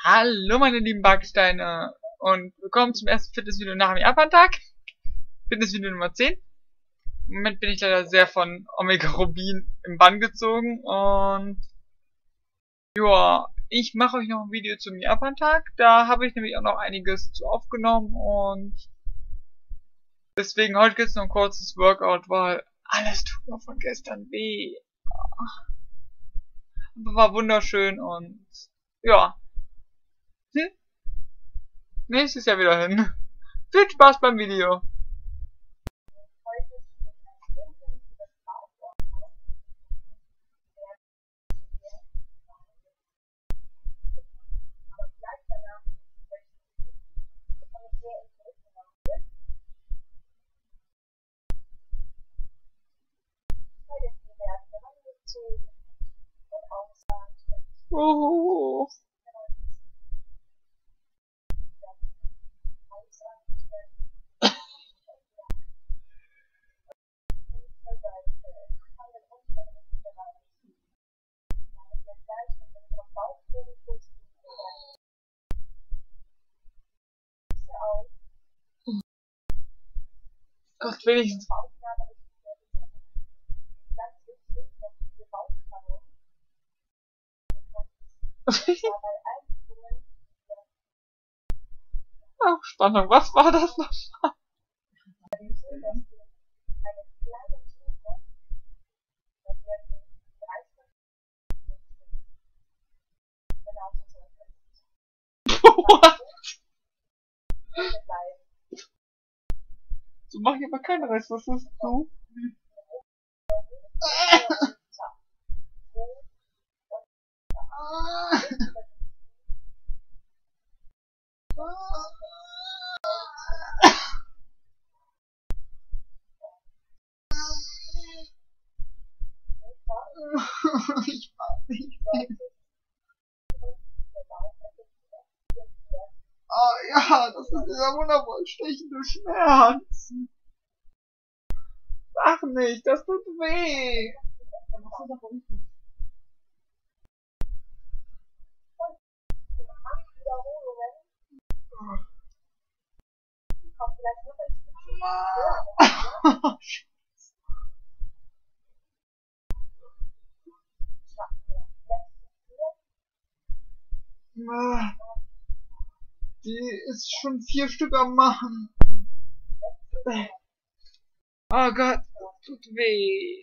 Hallo meine lieben Backsteine und willkommen zum ersten Fitnessvideo nach dem Japan-Tag. Fitnessvideo Nummer 10. Im Moment bin ich leider sehr von Omega Rubin im Bann gezogen und ja, ich mache euch noch ein Video zum Japan-Tag. Da habe ich nämlich auch noch einiges zu aufgenommen und deswegen heute gibt es noch ein kurzes Workout, weil alles tut mir von gestern weh. Aber war wunderschön und ja, nächstes Jahr wieder hin. Viel Spaß beim Video. Oh. Gott, wenigstens. Ach, Spannung, was war das noch? What? So mach ich aber keinen Rest, was ist so? Ich weiß nicht. Ah ja, das ist dieser wundervoll stechende Schmerz. Sag nicht, das tut weh. Die ist schon 4 Stück am Machen. Oh Gott, tut weh.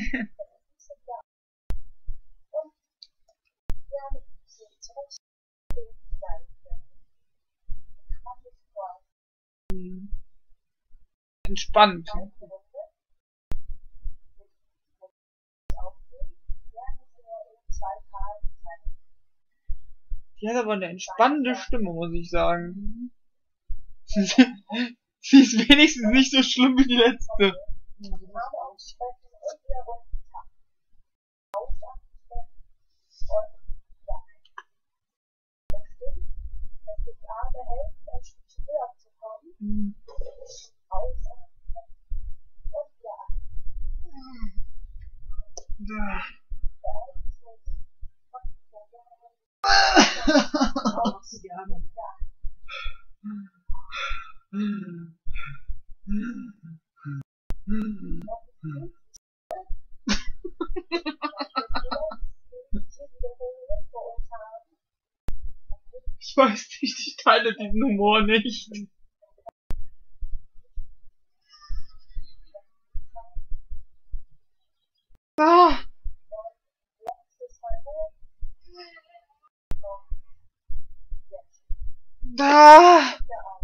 Entspannt. Die hat aber eine entspannende Stimme, muss ich sagen. Sie ist wenigstens nicht so schlimm wie die letzte. Ich weiß nicht, ich teile diesen Humor nicht. Ah. Da.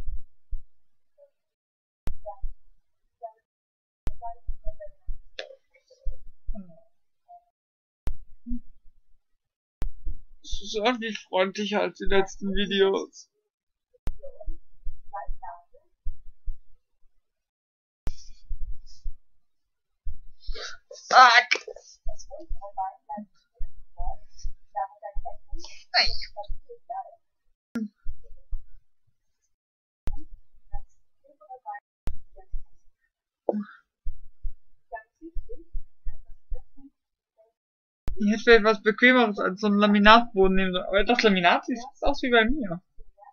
Das ist irgendwie freundlicher als die letzten Videos. Fuck. hätte vielleicht was Bequemeres als so ein Laminatboden nehmen sollen. Aber das Laminat sieht fast aus wie bei mir.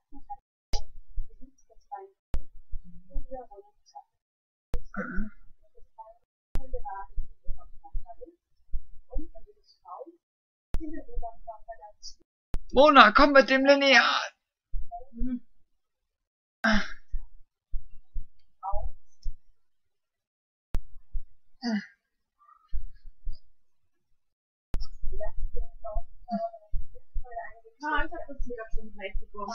Mona, komm mit dem Lineal! Ja, ich habe das Leder schon gleich bekommen.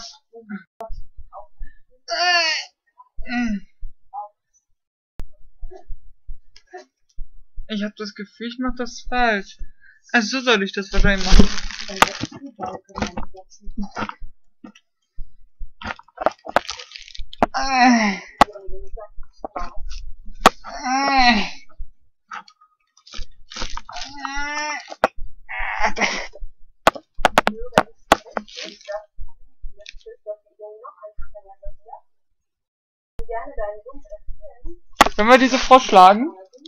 Ich habe das Gefühl, ich mache das falsch. Also so soll ich das wahrscheinlich machen. Wenn wir diese vorschlagen?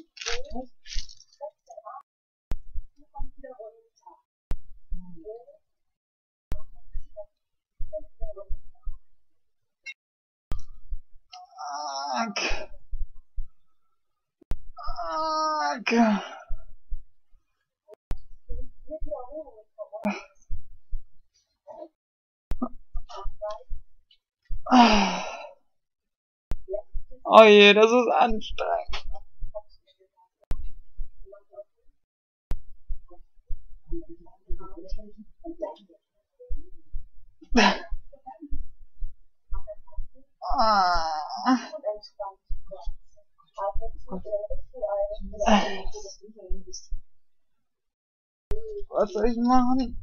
Oh je, das ist anstrengend. Was soll ich machen?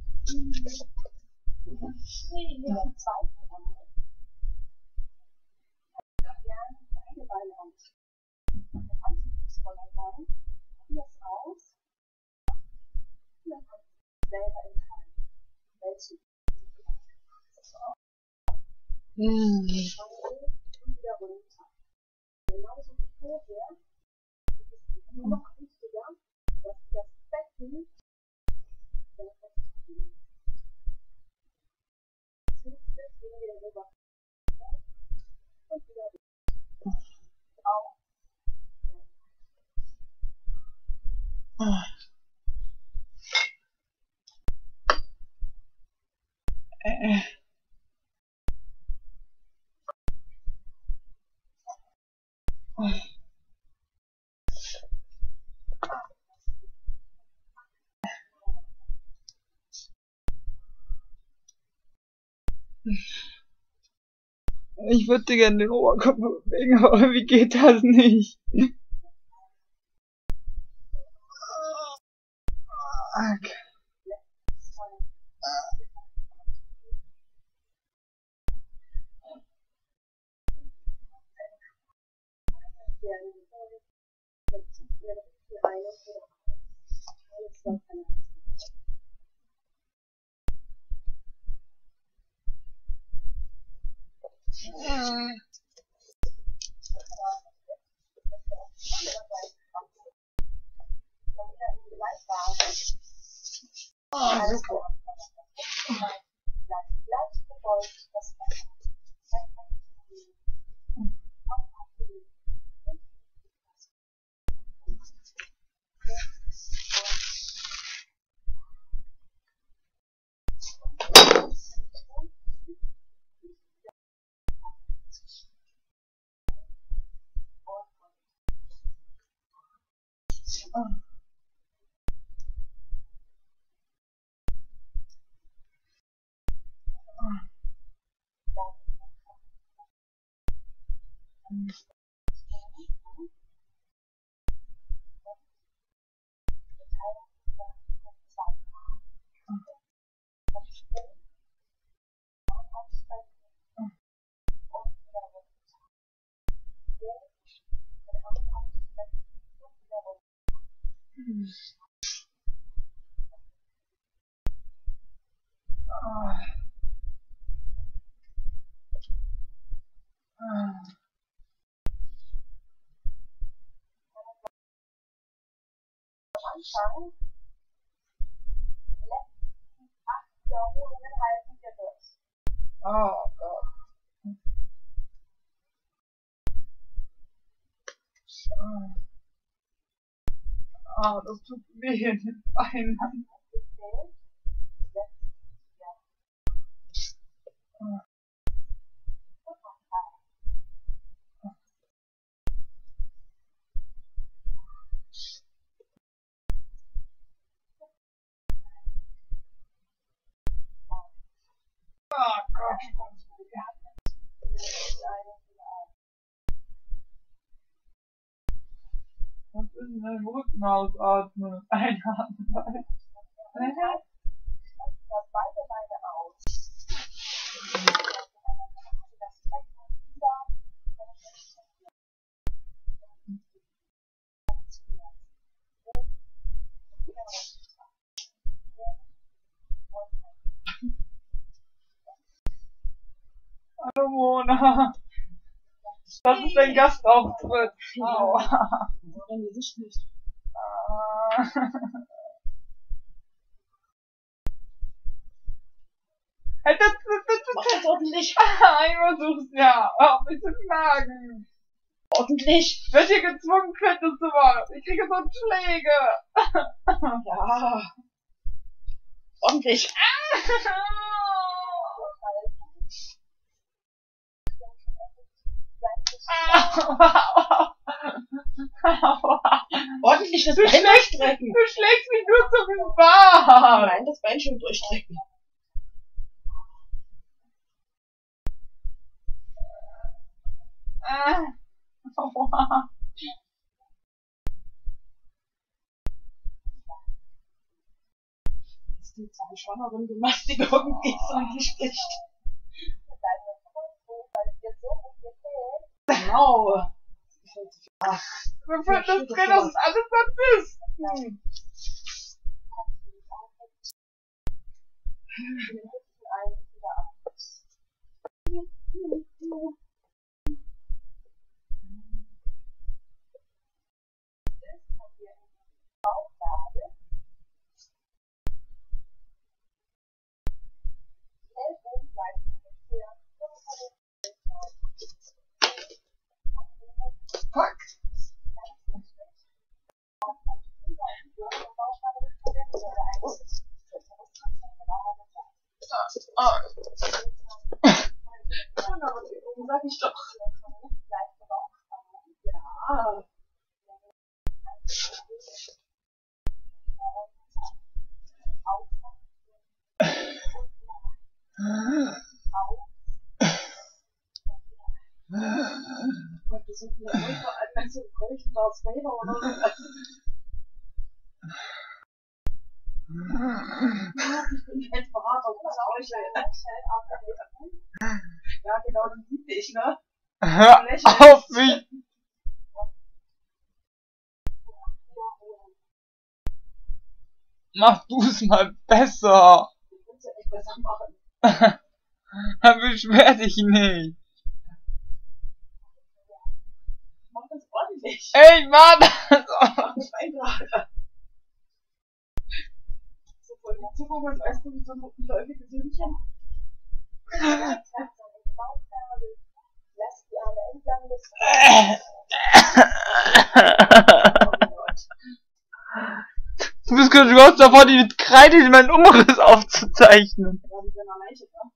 Ich würde gerne den Oberkörper bewegen, aber irgendwie geht das nicht. Super. Wiederholungen halten wir durch. Oh Gott. Ah, das tut weh in den Beinen. Oh Gott. Was ist denn dein Rücken ausatmen? Einatmen. Beide Beine aus. Hallo Mona. Das ist dein Gastauftritt. Aua. Dein Gesicht nicht. Hey, Mach das ordentlich. Ich versuch's ja. Oh, bitte Magen. Ordentlich. Ich werd hier gezwungen, Fette zu machen. Ich kriege so Schläge. Ja. Ordentlich. Ordentlich das Bein durchstrecken. Du schlägst mich nur zum Bart. Nein, das Bein schon durchstrecken. Das ist die zwei schwangeren Gymnastik irgendwie so angespricht. Genau. Wir finden das drin, das ist alles Narzissten. Fuck. Sag ich doch. Ja. Gott, das sind mir überall so Keuchen Darth Vader oder so. Ich bin kein Berater, das ist ja, genau, die liebe ich, ne? Hör auf mich. Mach du's mal besser. Ich will's ja nicht besser machen. Dann beschwer dich nicht. Mach das ordentlich. Ey, Mann! Mach das einfach. So voll die Zukunft, weißt du, wie so ein läufiges Söhnchen? Lass die Arme entlang des Du bist gerade kurz davor, die mit Kreide in meinen Umriss aufzuzeichnen. Ja, wie bei einer Leiche, ne?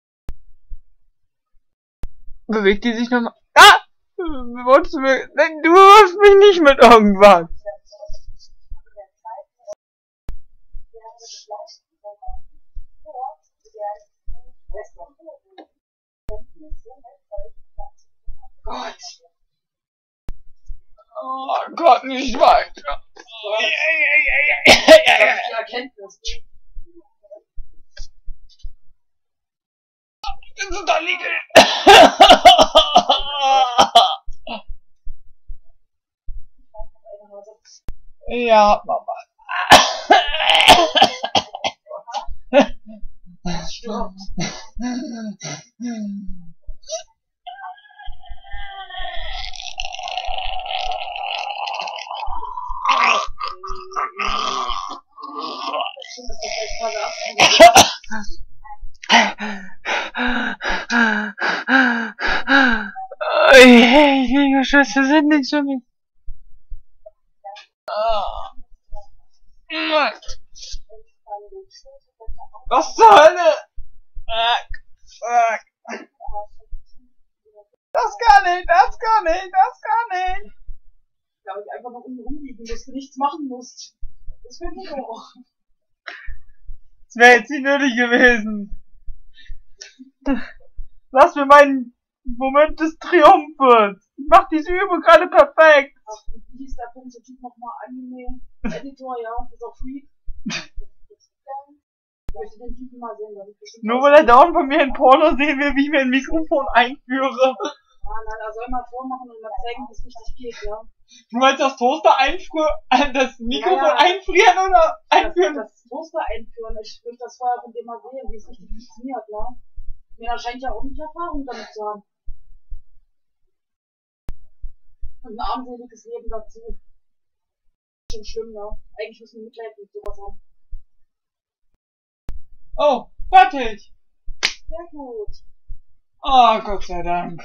Bewegt die sich nochmal? Ah! Wolltest du mir... Nein, du wirfst mich nicht mit irgendwas. Gott! Oh Gott, nicht weiter. Das ist die Erkenntnis. Das ist da liegen. Ja, Mama. Stirbt. Hey, die Geschwister sind nichts für mich. Was zur Hölle? Das kann nicht. Da ich einfach noch unten rumliegen, dass du nichts machen musst. Das finde ich auch. Das wäre jetzt nicht nötig gewesen. Lass mir meinen Moment des Triumphes. Ich mach diese Übung gerade perfekt. Ach, wie hieß der komische Typ nochmal? Anime Editor, ja, das ist auch free. Ich möchte den Typen mal sehen, da wird bestimmt. Nur weil er dauernd bei mir in Porno sehen will, wie ich mir ein Mikrofon einführe. Ja, nein, er soll mal vormachen und mal zeigen, wie es richtig geht, ja. Du meinst das Toaster einfrieren, das Mikrofon Ja, ja. einfrieren oder einführen? Das Toaster einführen. Ich möchte das vorher von dem mal sehen, wie es richtig funktioniert, ne? Mir scheint ja auch nicht Erfahrung damit zu haben. Und ein armseliges Leben dazu. Schon schlimm, ne? Eigentlich müssen wir Mitleid mit sowas haben. Oh, fertig. Sehr gut. Oh, Gott sei Dank.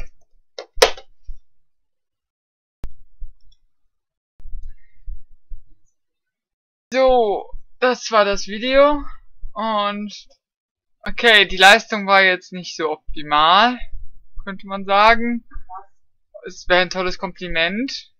So, das war das Video. Und okay, die Leistung war jetzt nicht so optimal, könnte man sagen. Es wäre ein tolles Kompliment.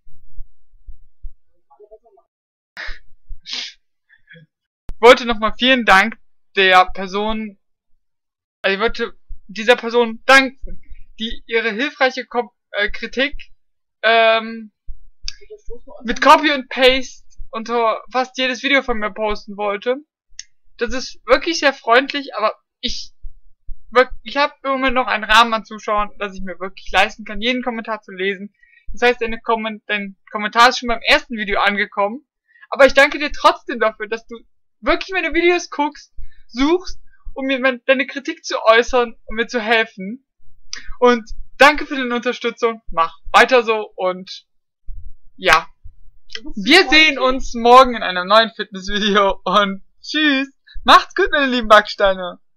Ich wollte nochmal vielen Dank der Person, also ich wollte dieser Person danken, die ihre hilfreiche Kritik mit Copy und Paste unter fast jedes Video von mir posten wollte. Das ist wirklich sehr freundlich, aber ich habe im Moment noch einen Rahmen an Zuschauern, dass ich mir wirklich leisten kann, jeden Kommentar zu lesen. Das heißt, dein Kommentar ist schon beim ersten Video angekommen. Aber ich danke dir trotzdem dafür, dass du wirklich meine Videos guckst, suchst, um mir deine Kritik zu äußern und mir zu helfen. Und danke für deine Unterstützung. Mach weiter so und ja. Wir sehen uns morgen in einem neuen Fitnessvideo und tschüss. Macht's gut, meine lieben Backsteine.